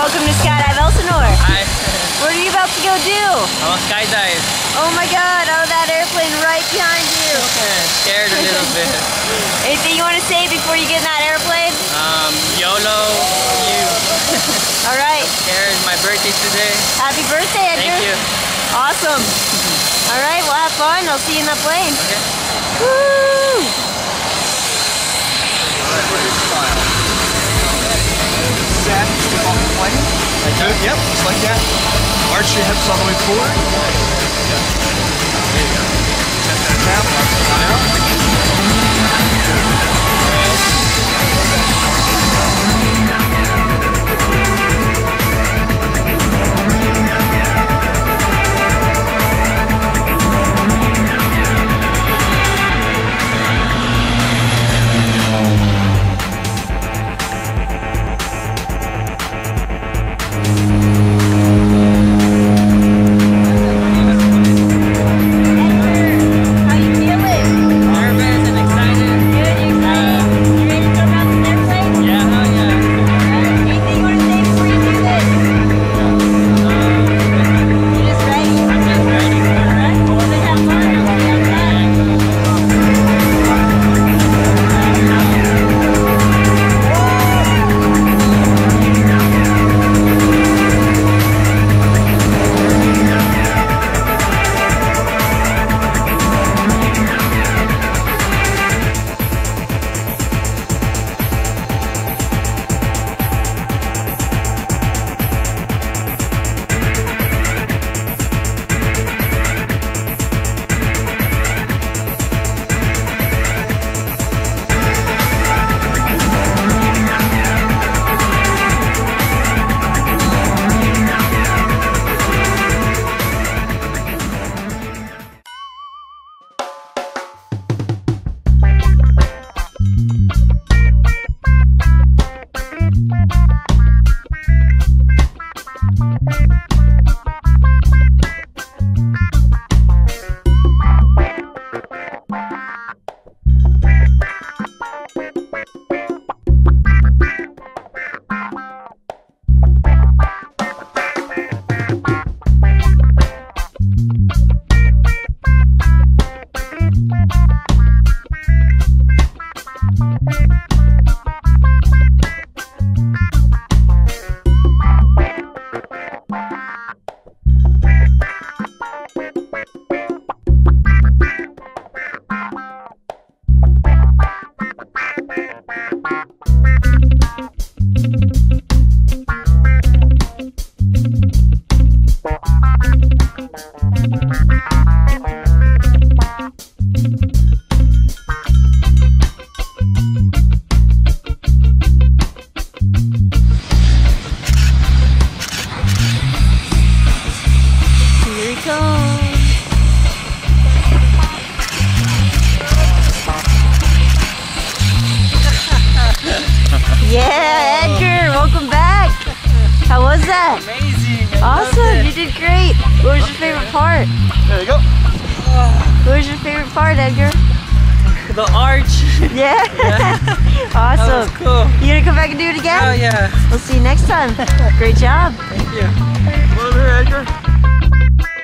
Welcome to Skydive Elsinore. Hi. What are you about to go do? I'm a skydive. Oh my god, oh that airplane right behind you. Scared a little bit. Anything you want to say before you get in that airplane? YOLO, you. Alright. Scared, my birthday's today. Happy birthday, Edgar. Thank you. Awesome. Alright, well have fun. I'll see you in that plane. Okay. Woo! Set, step off the plane. Like that? Yep, just like that. Arch your hips all the way forward. There you go. Set that down, arch it down. Yeah, Edgar, welcome back. How was that? Amazing. Awesome, you did great. What was your favorite part? There you go. What was your favorite part, Edgar? The arch. Yeah? That Awesome. was cool. You gonna come back and do it again? Oh yeah. We'll see you next time. Great job. Thank you. Come over here, Edgar.